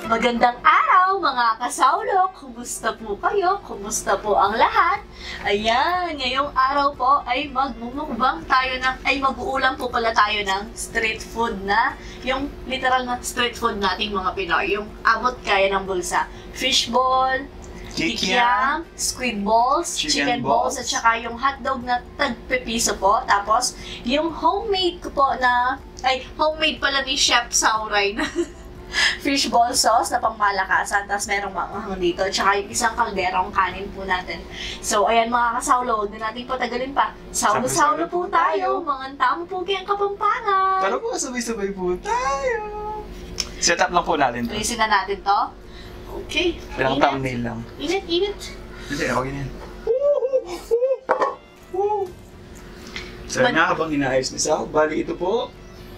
Magandang araw mga kaSAOlo! Kumusta po kayo? Kumusta po ang lahat? Ayan, ngayong araw po ay magmumukbang tayo mag-uulam po pala tayo ng street food na, yung literal na street food nating mga Pinoy, yung abot kaya ng bulsa. Fishball, Kikiam, SquidBalls, ChickenBalls, at saka yung hotdog na tagpipiso po. Tapos, yung homemade ko po na, homemade pala ni Chef Sauray na fishball sauce na pangmalakasan, tapos merong manghang dito, tsaka yung isang kalderong kanin po natin. So, ayan mga kaSAOlo, huwag na natin patagalin pa. Saolo-saolo po tayo, mga tamo po kayang Kapampangan. Tara po, sabay-sabay po tayo. Set up lang po natin to. Alisin na natin to. Okay. Ilang thumbnail lang. Init. Hindi, okay na yan. So, nga habang inaayos ni Sao, bali ito po,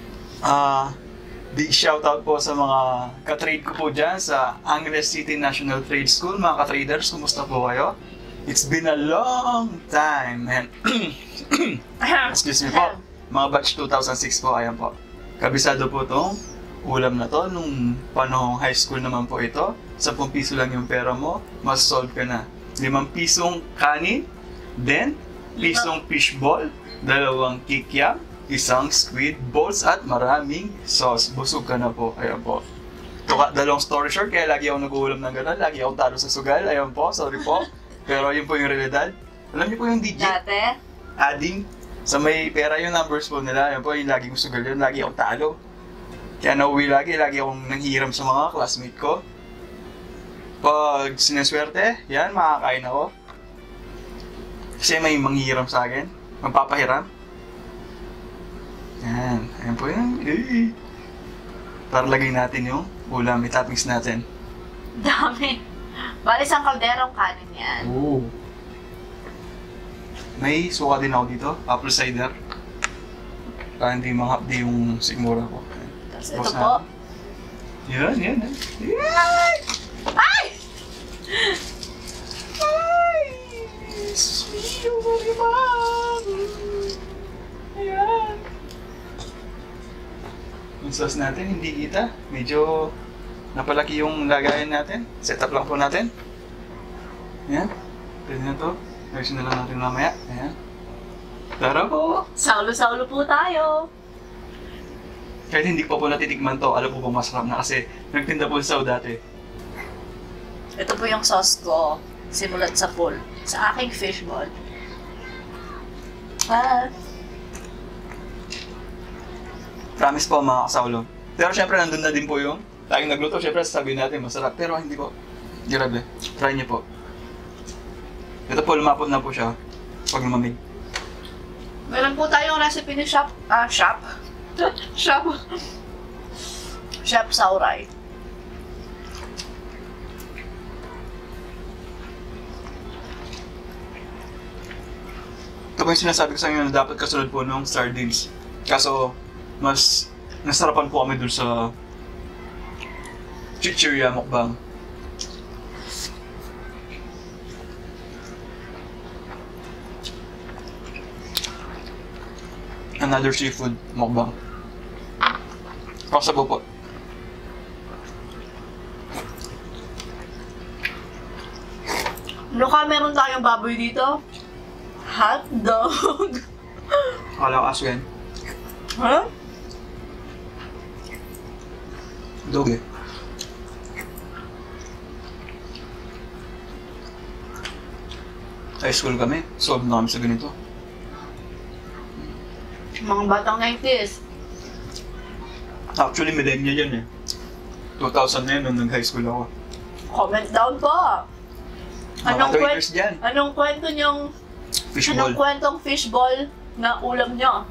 big shoutout po sa mga ka-trade ko po dyan sa Angeles City National Trade School. Mga ka-traders, kumusta po kayo? It's been a long time, man. Excuse me po. Mga batch 2006 po, ayan po. Kabisado po itong ulam na to. Nung panahong high school naman po ito, 10 piso lang yung pera mo, mas-solve ka na. 5 pisong kanin, then pisong fishball, 2 kikiam, 1 SquidBalls at maraming sauce. Busog ka na po. Ayan po. Dalawang story short, kaya lagi ako nag-uulam ng gano'n. Lagi ako talo sa sugal. Ayan po, sorry po. Pero yun po yung realidad. Alam niyo po yung DJ? Dati? Adding. Sa may pera yung numbers po nila. Ayan po, yung laging sugal yun. Lagi akong talo. Kaya nauwi lagi akong nanghiram sa mga classmate ko. Pag sineswerte, yan, makakain ako. Kasi may manghiram sa akin. Magpapahiram. Yan. Ayan po yan. Para lagay natin yung ulam, toppings natin. Dami. Bali, isang kalderong kanin yan. Oo. May suka din ako dito. Apple cider. Para hindi manghapdi yung sigmura ko. Tapos ito po. Yan. Yan! Ay! Ay! Sweet Marimang! Ayan! Yung sauce natin, hindi kita. Medyo napalaki yung lagayan natin. Set up lang po natin. Ayan. Pwede na to. Ayusin na lang natin mamaya. Ayan. Tara po! Saolo-saolo po tayo. Kahit hindi ko po natitikman to, alam po bang masarap na kasi nagtinda po sa dati. Ito po yung sauce ko. Simulat sa pool. Sa aking fishball. Promise po mga kaSAOlo. Pero syempre nandun na din po yung laging nagluto. Syempre sasabihin natin masarap. Pero hindi po. Grabe. Try niyo po. Ito po, lumapot na po siya pag lumamig. Meron po tayong recipe ni Chef Sauray. Ito po yung sinasabi ko sa inyo na dapat kasunod po ng sardines. Kaso, mas nasarapan po kami dun sa KFC Mukbang. Another seafood mukbang. Kasabo po. Meron tayong baboy dito. Hotdog. Akala ko aso yan. Huh? Dog eh. High school kami. Solve na kami sa ganito. Mga batang 90s. Actually, millennial yan eh. 2000 na yun nung nag-high school ako. Comment down po. Mga traders dyan. Anong kwento nyong... Fishball. Anong kwentong fishball na ulam nyo?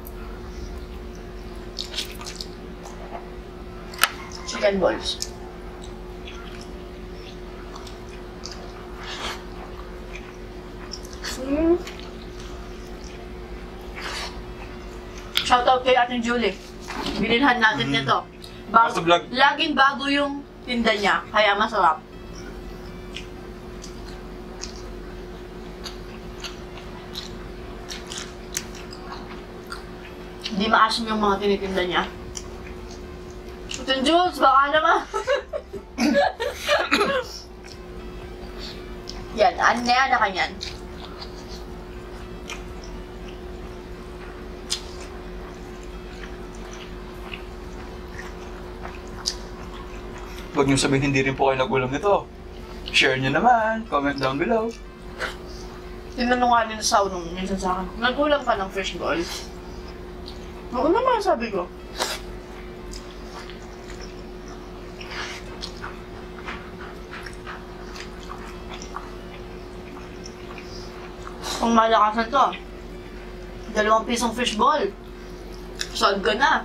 ChickenBalls. Shoutout kay Ate Julie. Binilhan natin nito. Laging bago yung tinda niya, kaya masarap. Hindi maasim yung mga tinitinda niya. Ate Jules, baka naman. Yan, ano ka yan? Huwag niyo sabihin hindi rin po kayo nagulam nito. Share niyo naman, comment down below. Tinanong nga nila sa unong minsan sa akin, nagulam ka ng fishball? Oo naman, sabi ko. Kung malakasan to, 2 pisong fishball. Solve ka na.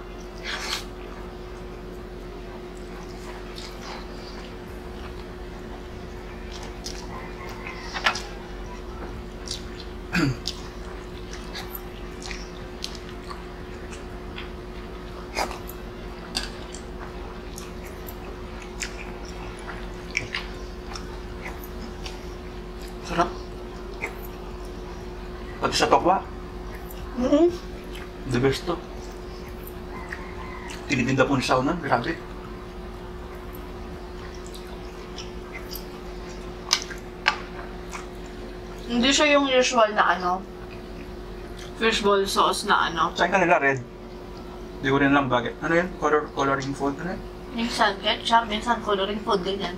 Sarap. Pati sa tokwa. The best to. Tinitinda po ni Saunan, grabe. Hindi siya yung usual na fishball sauce na Saan kanila red? Hindi ko rin lang bagay. Ano yan? Coloring food? Ano yan? Minsan ketchup, minsan coloring food, ganyan.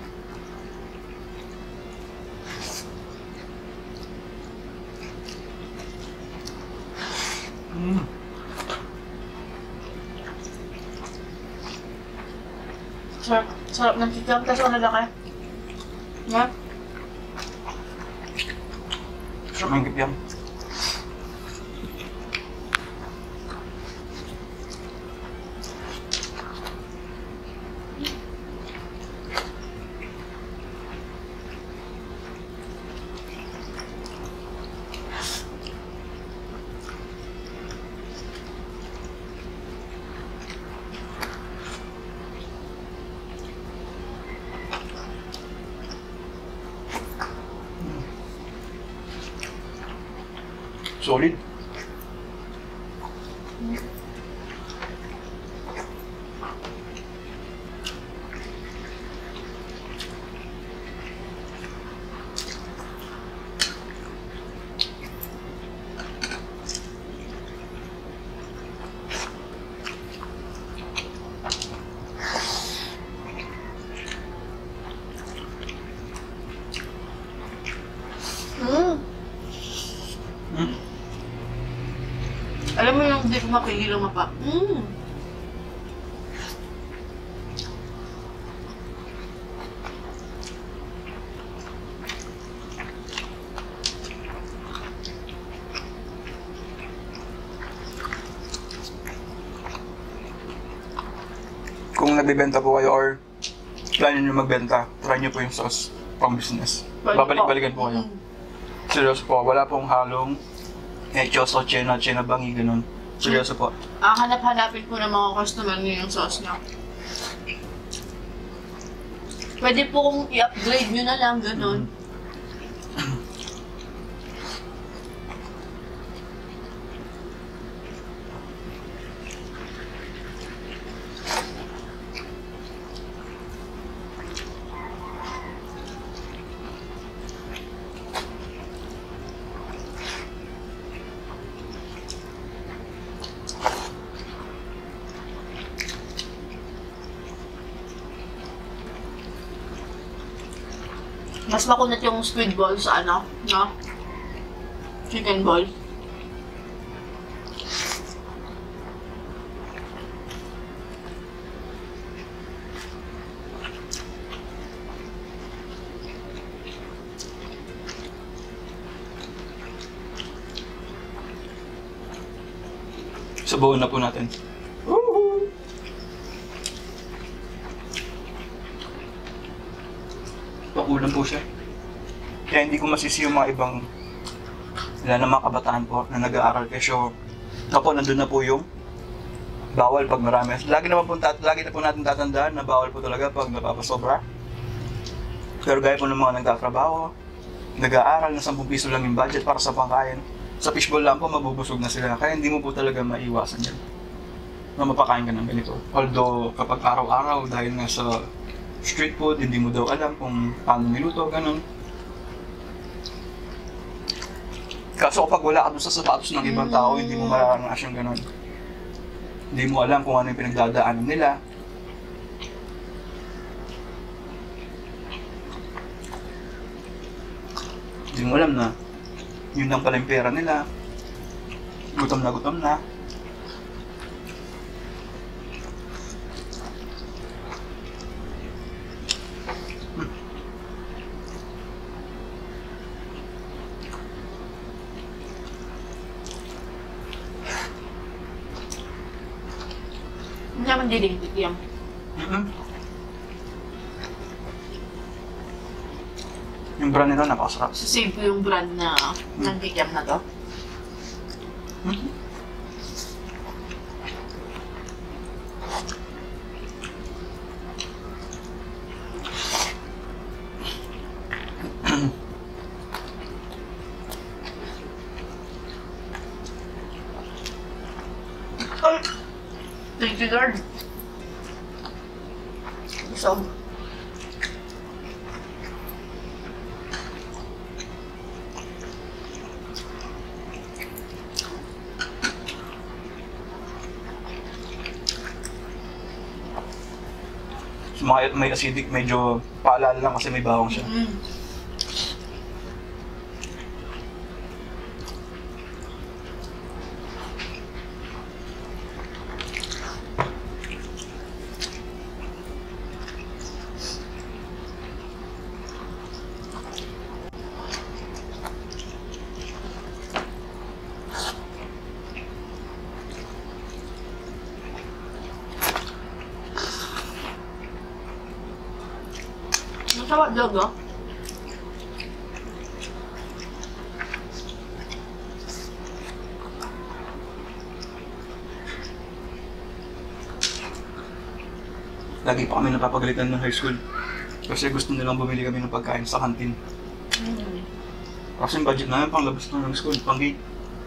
Sarap ng kikiam, tapos ano laki? Yeah? Sarap ng kikiam. Solid. Alam mo yung hindi ko mapigil lumapa. Kung nagbebenta po kayo or plano nyo magbenta, try nyo po yung sauce pang business. Babalik-balikan po kayo. Seryoso po, wala pong halong echos o chena bangi, ganun. Seryoso po. Hanap-hanapin po ng mga customer niyo yung sauce niyo. Pwede po kung i-upgrade nyo na lang, ganun. Mas makunat yung SquidBalls sa no? ChickenBall. Sabawan na po natin. Pakulang po siya. Kaya hindi ko masisi yung mga ibang na mga kabataan po na nag-aaral kesyo. Ako, nandun na po yung bawal pag marami. Lagi na po natin tatandaan na bawal po talaga pag napapasobra. Pero gaya po ng mga nagtatrabaho, nag-aaral na 10 piso lang yung budget para sa pangkain. Sa fishball lang po, mabubusog na sila. Kaya hindi mo po talaga maiwasan yan na mapakain ka ng ganito. Although, kapag araw-araw, dahil nga sa street food, hindi mo daw alam kung paano niluto, ganun. Kaso kapag wala ka dun sa sapatos ng ibang tao, hindi mo mararanasan yung ganun. Hindi mo alam kung ano yung pinagdadaanan nila. Hindi mo alam na yun lang pala yung pera nila. Gutom na gutom na. Hindi naman din Kikiam. Yung brand nila napakasarap. Save ko yung brand na ng Kikiam na to. Thank you, Lord. So, may acidic, medyo paalala lang kasi may bawang siya. sa hotdog, oh. Lagi pa kami napapagalitan ng high school. Kasi gusto nilang bumili kami ng pagkain sa kantin. Kasi yung budget namin pang labas ng school, pang gate.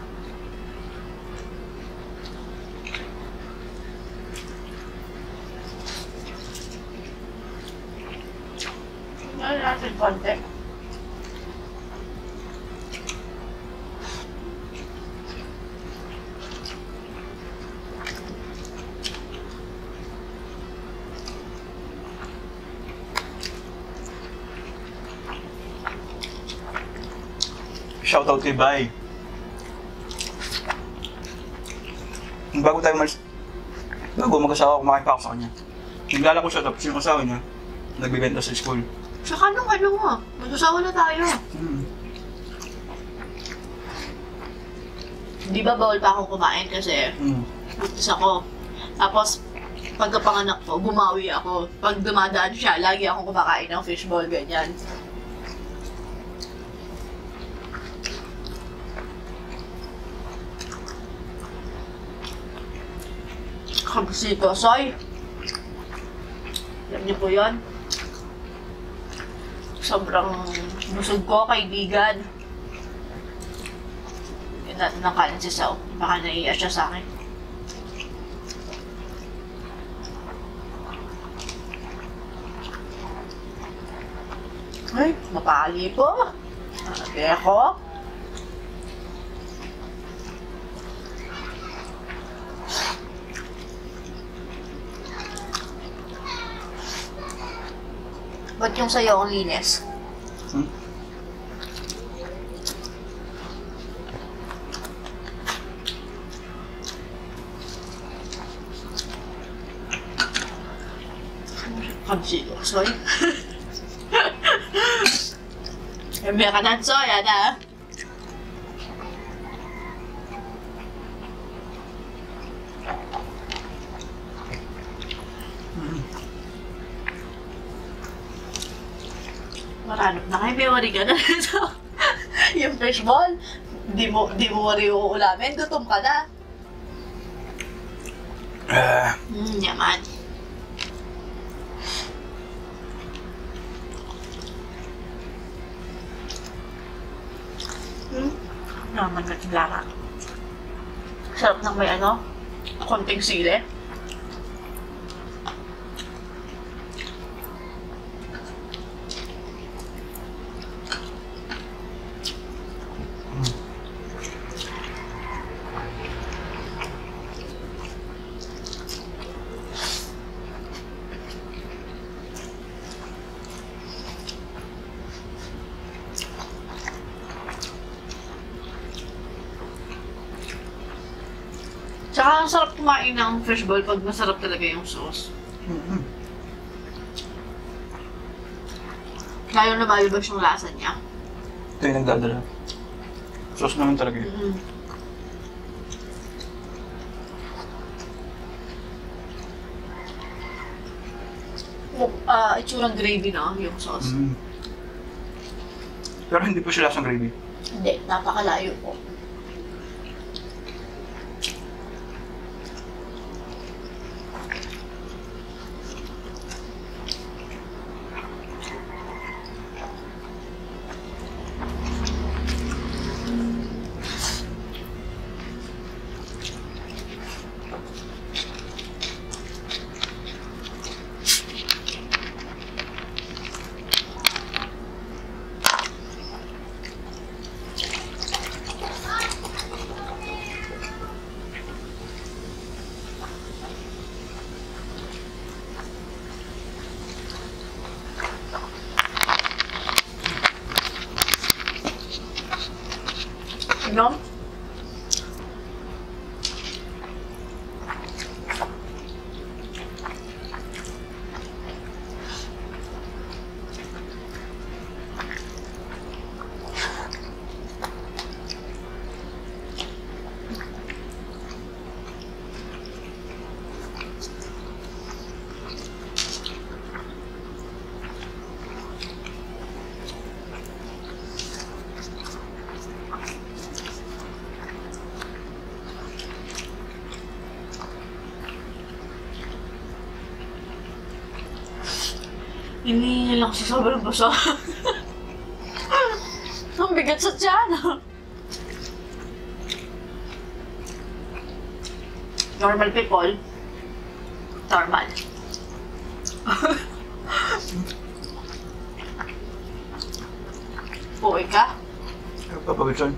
Ano natin konti? Shoutout kay Bay. Bago mag-asawa, kumain pa ako sa kanya. Naglalako siya, tapos yung asawa niya, nagbibenta sa school. Saka nung ano mo, mag-asawa na tayo. Di ba bawal pa akong kumain kasi buntis ako. Tapos, pagkapanganak ko, bumawi ako. Pag dumadaan siya, lagi akong kumakain ng fishball, ganyan. Kabusito, soy. Alam niyo po yun? Sobrang busog ko, kaibigan. Yun natin ng kanin si Sao. Baka naiiyak siya sa akin. Ay, mapali po. Ate ako. Ba't yung sayo ang linis? Kabsilo, soy. May ka ng soy, ada? Maranap na kayo, may wari ka na nito. Yung fishball, di mo wari uulamin, gutom ka na. Yaman. Naman na tinlara. Sarap ng may ano, konting sili. Tsaka ang sarap kumain ng fishball pag masarap talaga yung sauce. Lalo na malibas yung lasa niya. Ito yung nagdadala. Sauce naman talaga yun. Itsurang gravy na yung sauce. Pero hindi po siya lasang gravy. Hindi, napakalayo po. No? Hinihingi lang sa sobrang basa. Ang bigat sa tiyan. Normal people. Normal. Puwi ka? Papawitson.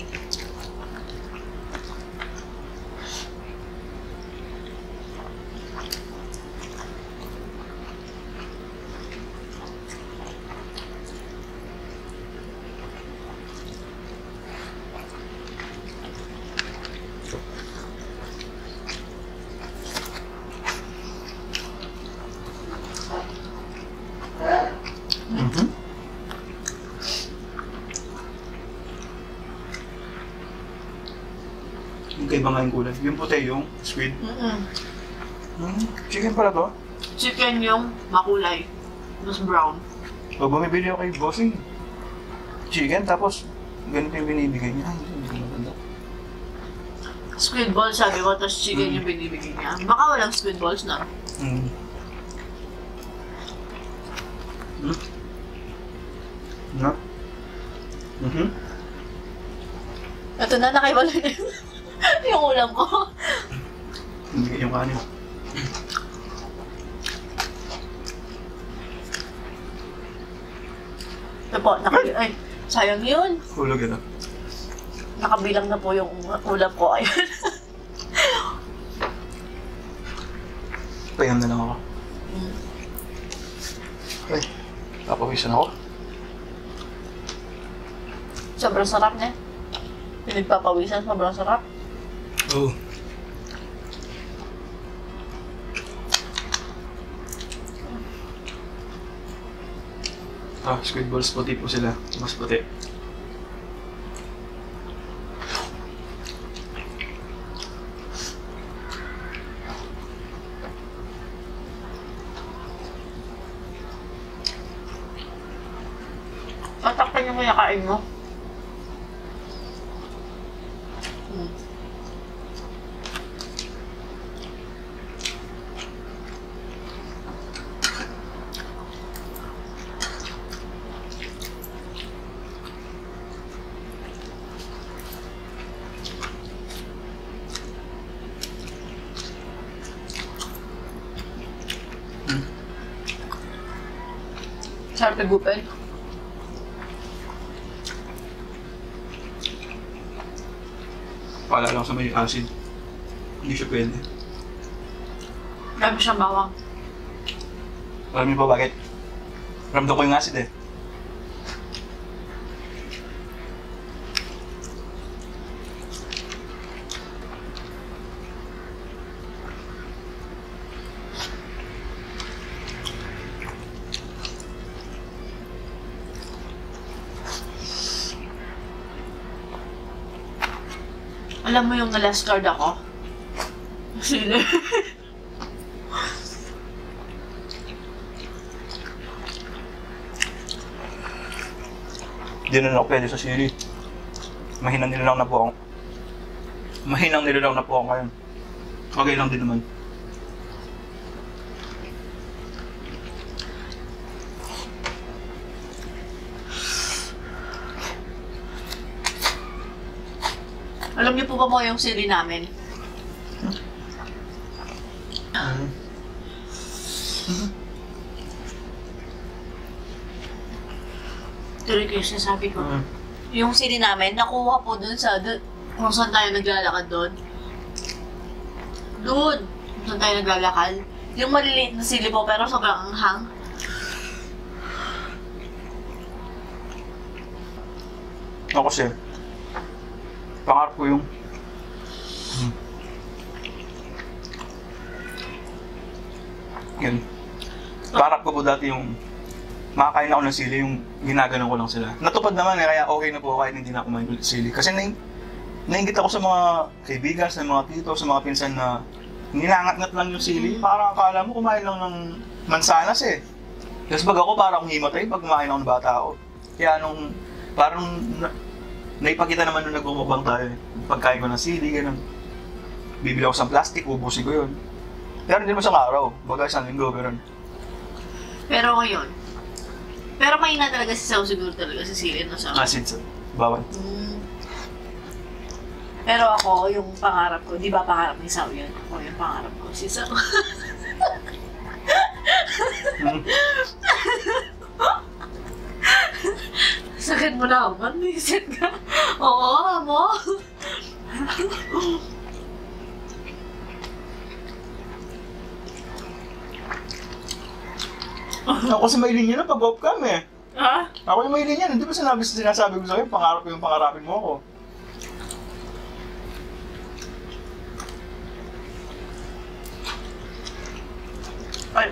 Yung kaiba nga yung kulay. Yung puti yung squid. Chicken pala to? Chicken yung makulay. Mas brown. Pag bumibili ako kay bossing, chicken tapos ganito yung binibigay niya. Ay, hindi ko maganda. SquidBalls sabi ko, tapos chicken yung binibigay niya. Baka walang SquidBalls na. No? Ito na, nakaiwala na yung ulam ko. Hindi yung kanin. Ito po, ay, sayang yun. Hulog ito. Nakabilang na po yung ulam ko. Ayun. Payam na lang ako. Ay, papawisan ako. Sobrang sarap niya. Pinagpapawisan, sobrang sarap. Oo. SquidBalls puti po sila. Mas puti. Tatakpan yung kain mo. Sarap igupin. Pala lang sa may acid. Hindi siya pwede. Dami siyang bawang. Alam niyo ba bakit? Ramdam ko yung acid eh. Alam mo yung na-last card ako? Sili. Di na ako pwede sa sili. Mahinang nilalang na po ako. Mahinang nilalang na po ako ngayon. Okay lang din naman. Alam niyo po ba mo yung sili namin? Tuloy ko yung sinasabi ko. Yung sili namin, nakuha po dun sa, kung saan tayo naglalakad doon. Doon! Kung saan tayo naglalakad. Yung maliliit na sili po, pero sobrang anghang. Ako kasi, pangarap ko yung yun. Pangarap ko po dati yung makakain ako ng sili, yung ginaganon ko lang sila. Natupad naman kaya okay na po kahit hindi na ako kumain ng sili. Kasi nainggit ako sa mga kaibigan, sa mga tito, sa mga pinsan na nilangat-ngat lang yung sili. Parang akala mo kumain lang ng mansanas eh. Tapos pag ako parang himatay pag kumain ako ng bata ako. Kaya parang naipakita naman nung nagmumukbang tayo eh. Pagkain ko ng sili, gano'n. Bibili ako sa plastic, ubusin ko yun. Pero hindi mo sa araw, baga isang linggo, gano'n. Pero ngayon, pero mahina talaga si Sao siguro talaga si sili na sa Asin sa bawal. Pero ako, yung pangarap ko, di ba pangarap ni Sao yun? Ako yung pangarap ko, si Sao. Sakit mo na ako, manisit ka. Oo, mo. Ako kasi may linya na pag-off-cam eh. Ha? Ako yung may linya, hindi ba sinasabi ko sa'yo, pangarap ko yung pangarapin mo ako. Ay.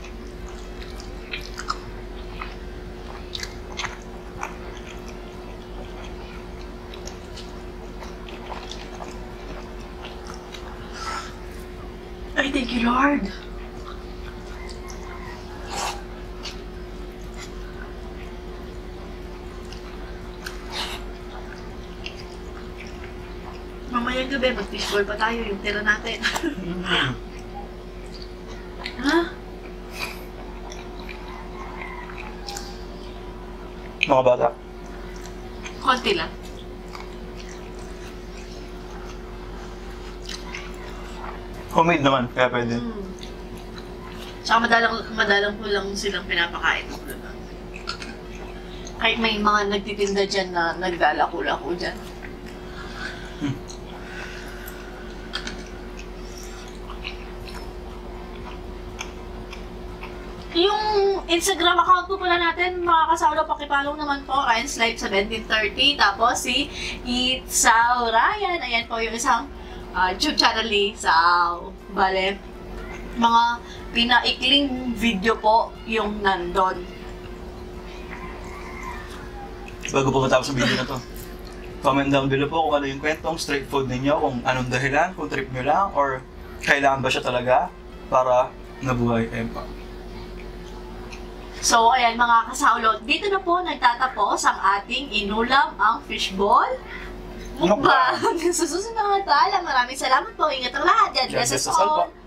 Ay, thank you, Lord. Mamayang gabi, mag-fishball pa tayo, yung tira natin. Ha? Mga bata. Konti lang. Homemade naman, kaya pwede. Tsaka madalang ko lang silang pinapakain mo. Diba? Kahit may mga nagtitinda dyan na naglalako-lako dyan. Yung Instagram account po pala natin, mga kaSAOlo, pakipollow naman po, RyAnn'sLife 1730. Tapos si Sao Ryan, ayan po yung isang YouTube channel ni Sao. Bale, mga pinaikling video po yung nandun. Bago po matapos ang video na to, comment down below po kung ano yung kwentong street food ninyo, kung anong dahilan, kung trip nyo lang, or kailangan ba siya talaga para nabuhay kayo pa. So, ayan mga kaSAOlo, dito na po nagtatapos ang ating Inulam, ang Fishball Mukbang. Sa susunod na tala, maraming salamat po. Ingat ang lahat. God bless us all.